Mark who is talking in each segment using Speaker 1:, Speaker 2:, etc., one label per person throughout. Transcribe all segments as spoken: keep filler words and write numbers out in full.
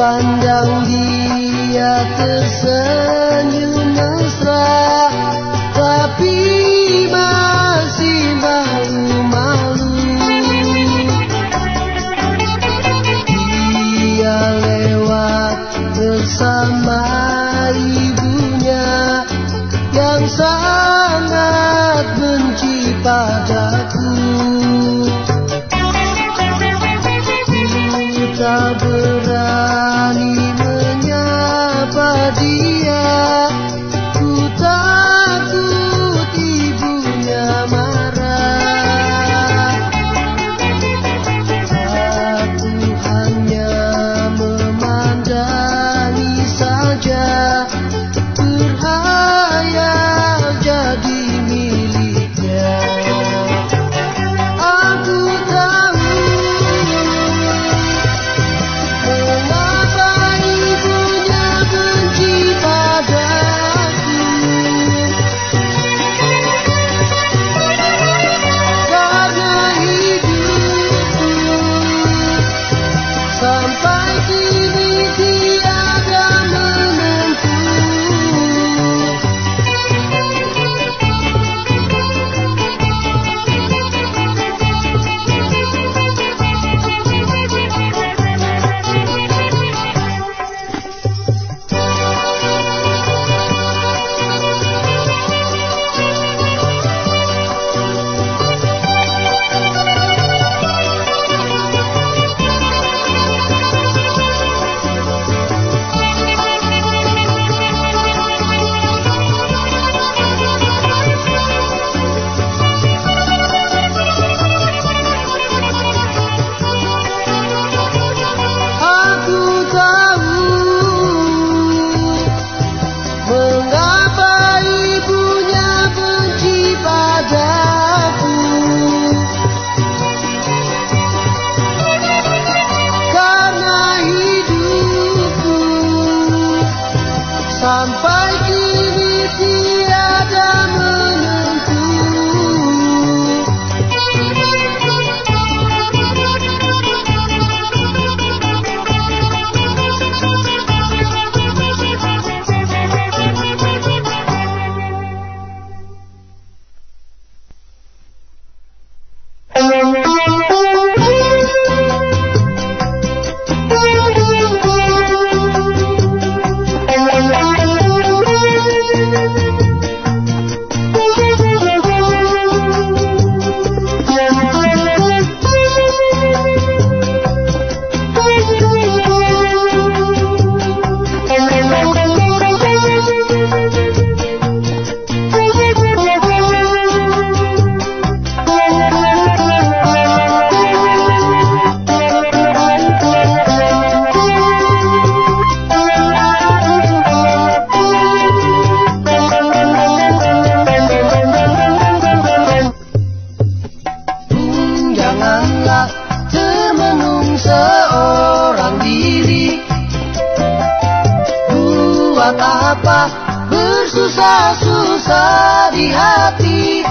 Speaker 1: Pandang dia tersenyum mesra, tapi masih malu-malu. Dia lewat bersama ibunya yang sangat benci padaku. Ku tak berani menyapa dia, ku takut ibunya marah. Aku hanya memandangi saja, berhayal jadi miliknya. Aku tahu mengapa ibunya benci padaku, karena hidupku sampai kini tiada menentu. Aku tahu mengapa ibunya benci padaku, karena hidupku sampai kini tiada menentu. Janganlah termenung seorang diri. Buat apa bersusah-susah di hati?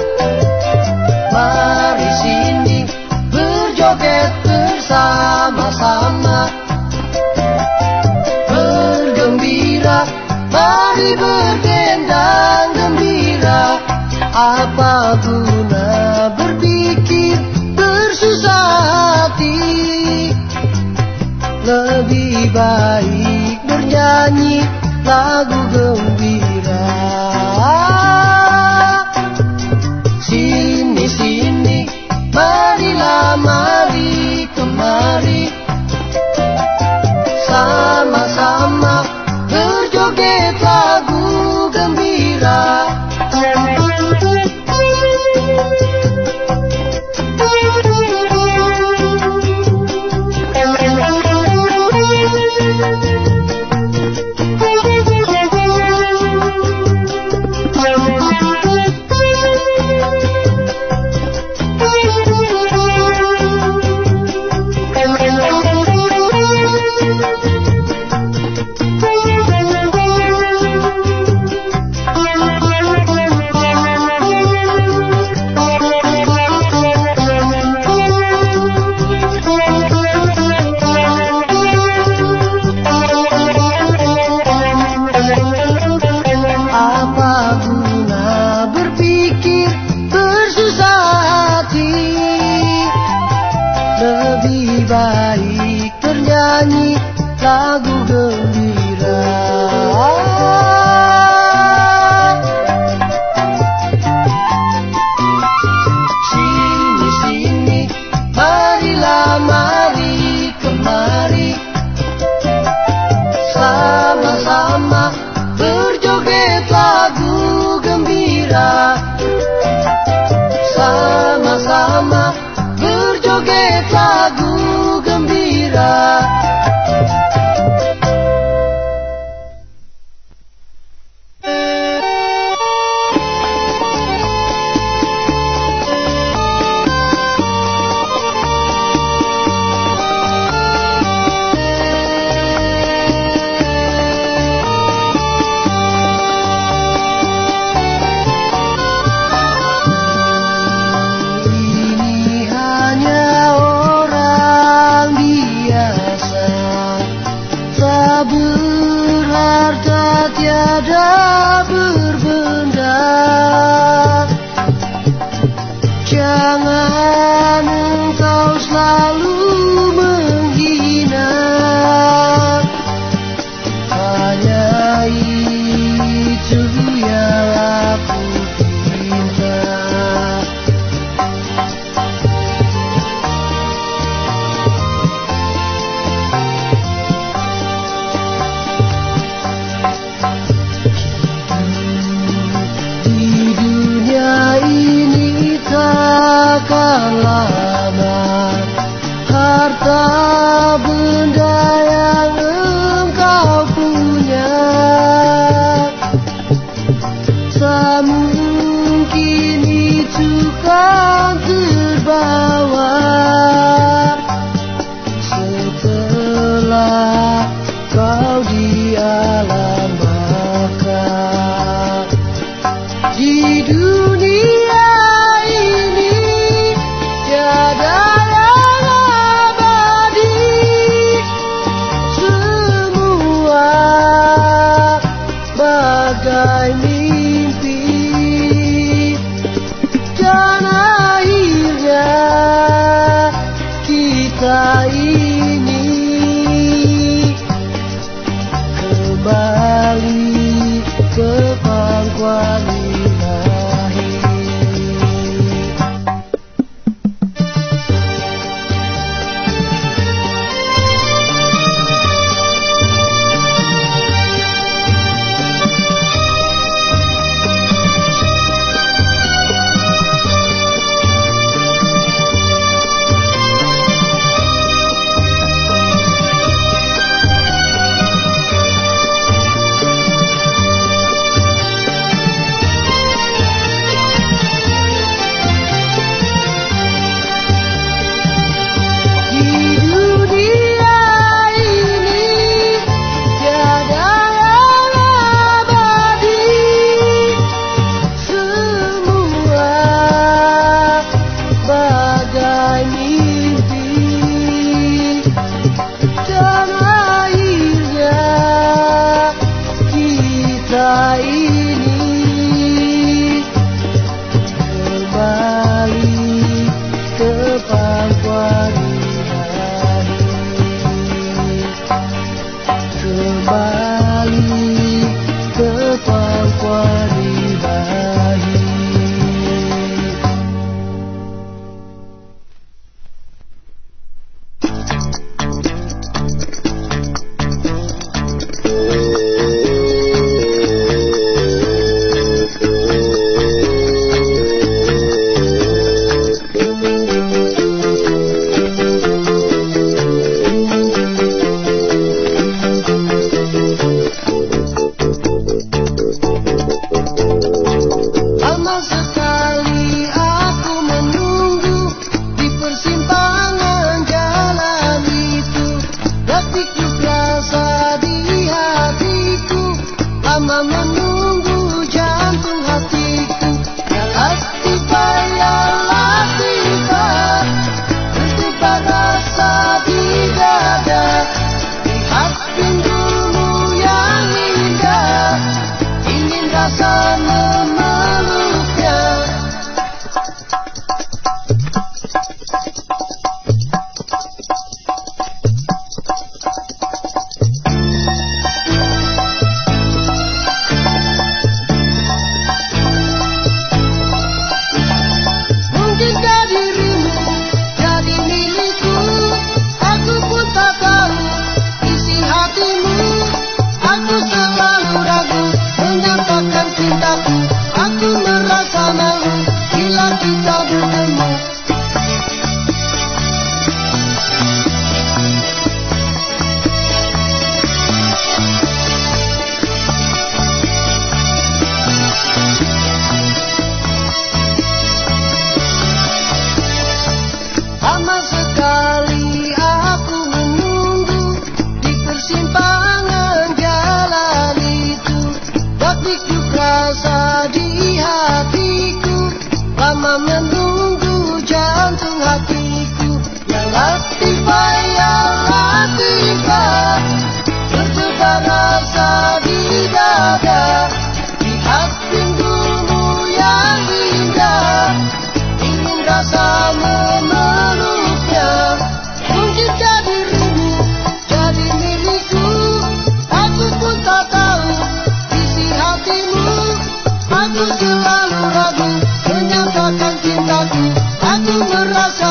Speaker 1: Mari sini berjoget bersama-sama, bergembira, mari berdendang gembira. Apa guna berpikir bersusah hati? Lebih baik bernyanyi lagu gembira. Sini sini, marilah mari kemari, sama-sama berjoget lagu gembira. nyanyi lagu gembira. Sini sini, marilah mari kemari, sama-sama berjoget lagu gembira. Sama-sama berjoget lagu gembira. Berharta tiada berbenda, jangan engkau selalu menghina, hanya itu yang aku cinta. Takkan lama harta benda yang engkau punya, tak mungkin itu kan terbawa setelah kau di alam baka. Di dunia tiada yang abadi, semua bagai mimpi, dan akhirnya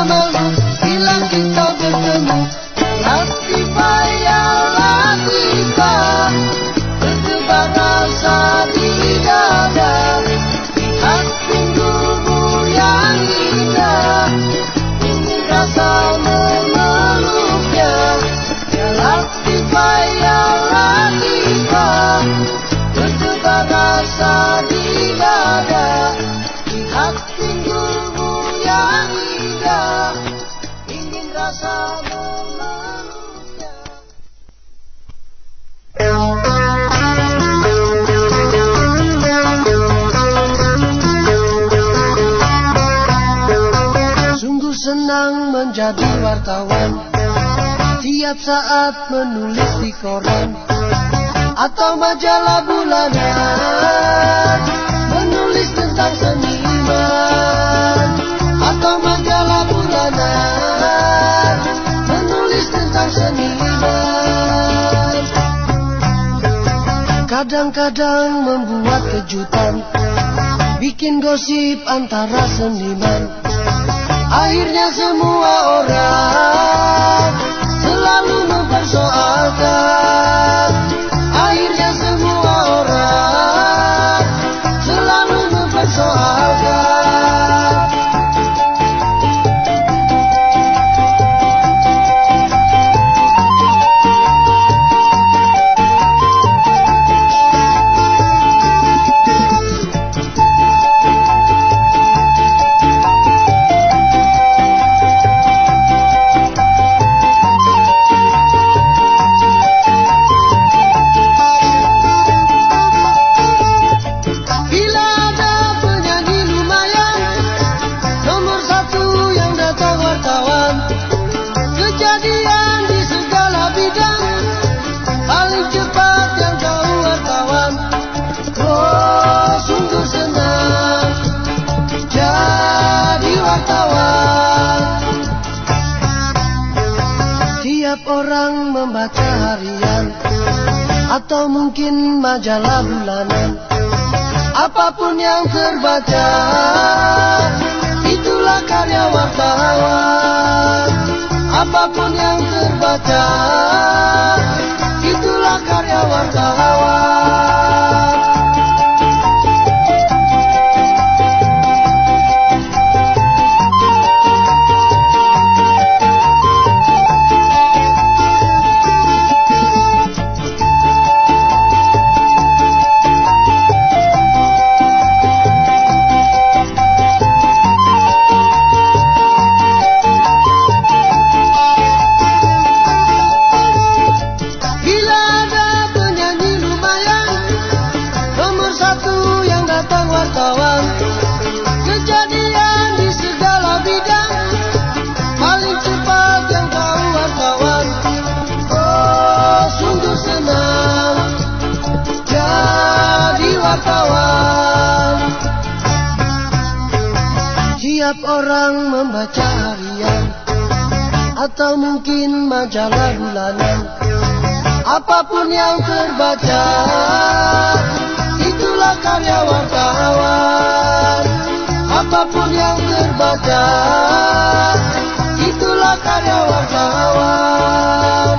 Speaker 1: malu bila kita bertemu. Hati payah kita berdebar rasa di dada. Lihat pintumu yang indah, ingin rasa memeluknya. Hati payah kita berdebar rasa di dada. Lihat pintumu yang indah, ingin rasa memeluknya. Sungguh senang menjadi wartawan, tiap saat menulis di koran atau majalah bulanan, menulis tentang seniman. Atau majalah bulanan, menulis tentang seniman. Kadang-kadang membuat kejutan, bikin gosip antara seniman. Akhirnya semua orang selalu mempersoalkan. Akhirnya semua orang selalu mempersoalkan. Orang membaca harian atau mungkin majalah bulanan, apapun yang terbaca itulah karya wartawan. Apapun yang terbaca itulah karya wartawan. Tiap orang membaca harian atau mungkin majalah bulanan, apapun yang terbaca itulah karya wartawan. Apapun yang terbaca itulah karya wartawan.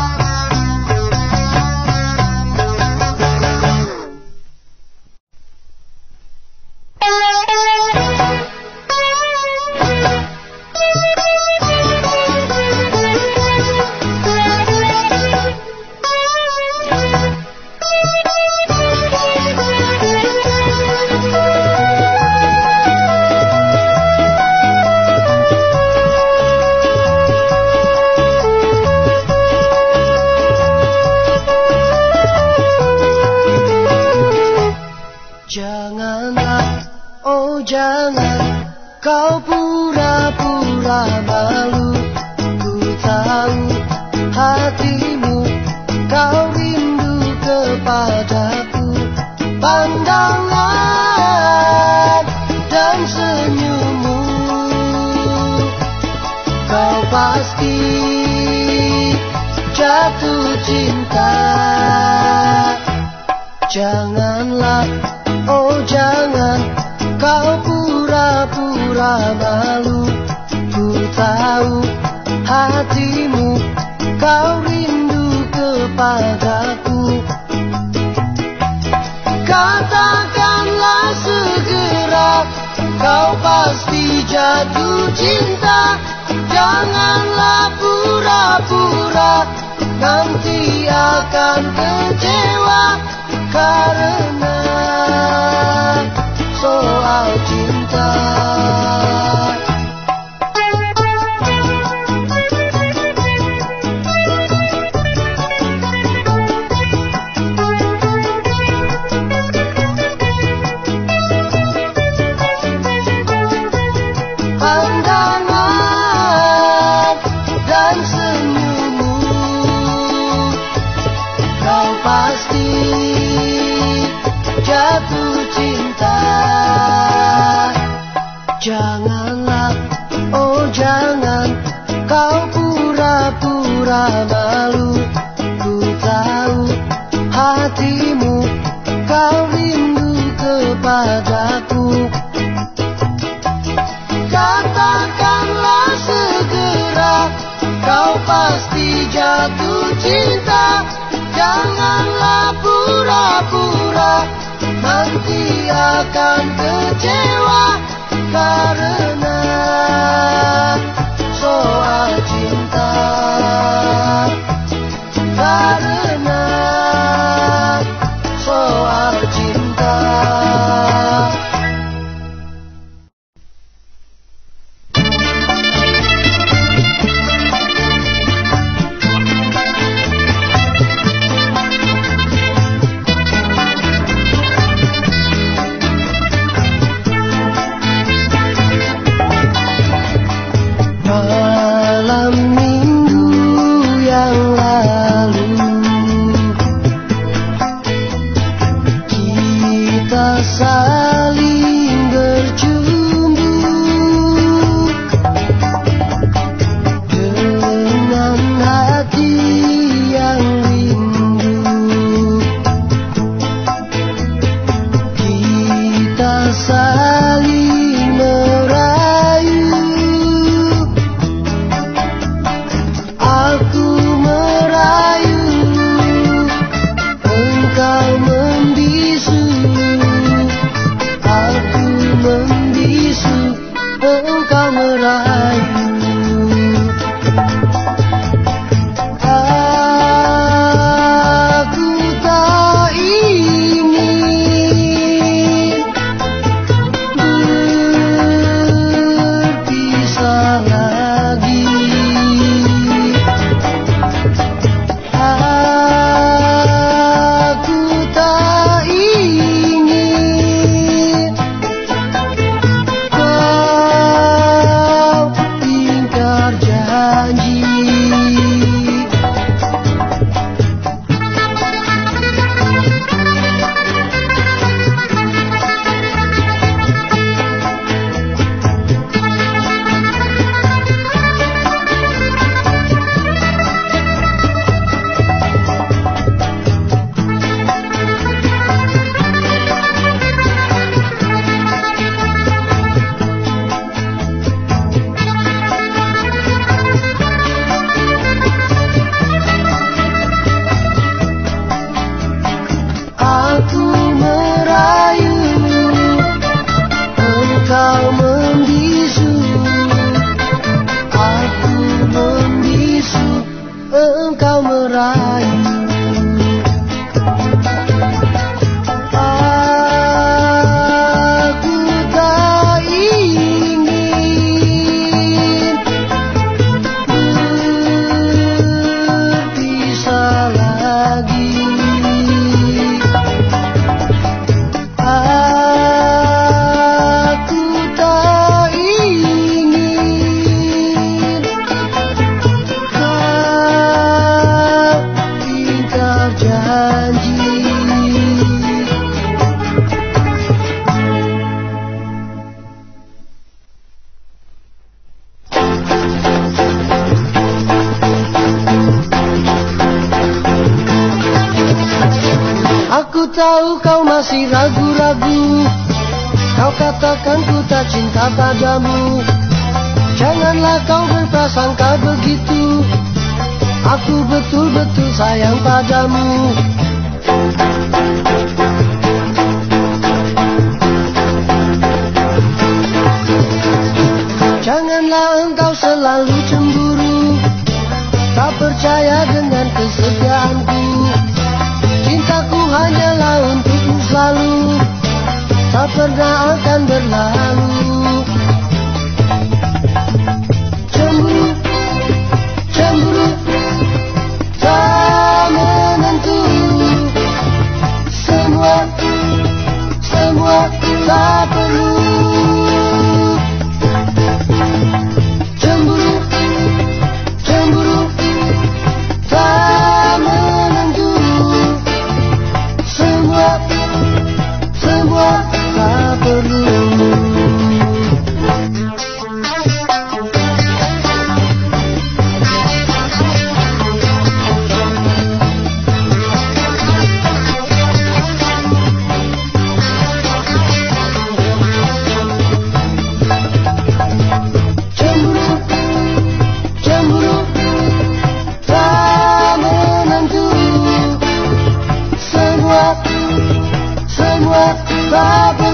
Speaker 1: Janganlah, oh jangan kau pura-pura malu. Ku tahu hatimu, kau rindu kepadaku. Pandangan dan senyummu, kau pasti jatuh cinta. Janganlah, oh jangan kau pura-pura malu. Ku tahu hatimu, kau rindu kepadaku. Katakanlah segera, kau pasti jatuh cinta. Janganlah pura-pura, nanti akan kecewa. Karena soal cinta. Pandangan dan senyummu, kau pasti jatuh cinta. Janganlah, oh jangan, kau pura-pura malu. Ku tahu hatimu, kau rindu kepadaku. Katakanlah segera, kau pasti jatuh cinta. Janganlah pura-pura, nanti akan kecewa. Karena soal cinta. Karena soal cinta. Malam minggu yang lalu, kita saling berjumpa dengan hati yang rindu. Kita saling merayu, aku merayu, engkau membisu. Aku membisu, engkau merayu. Aku tak ingin berpisah lagi. Aku tak ingin kau ingkar janji. Aku merayu, engkau membisu. Aku membisu, engkau merayu. Aku tak ingin berpisah lagi. Aku tak ingin kau ingkar janji. Aku tahu kau masih ragu-ragu, kau katakan ku tak cinta padamu. Janganlah kau berprasangka begitu, aku betul-betul sayang padamu. Janganlah engkau selalu cemburu, tak percaya dengan kesetiaanku. Cintaku hanyalah untukmu selalu, tak pernah akan berlalu. Cemburu, cemburu, tak menentu. Semua, semua tak perlu. Cemburu, cemburu, tak menentu. Semua, semua tak perlu. Semua tak